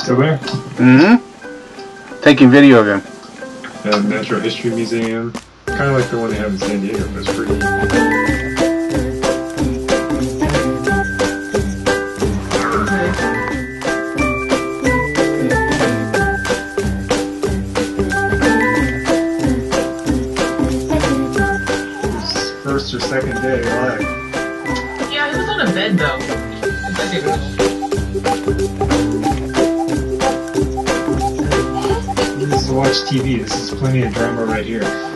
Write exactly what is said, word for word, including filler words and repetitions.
Still there? Mm-hmm. Taking video of him. Uh, Natural History Museum. Kind of like the one they have in San Diego, but it's pretty... His first or second day alive. Yeah, he was on a bed though. I think it was. This is to watch T V. This is plenty of drama right here.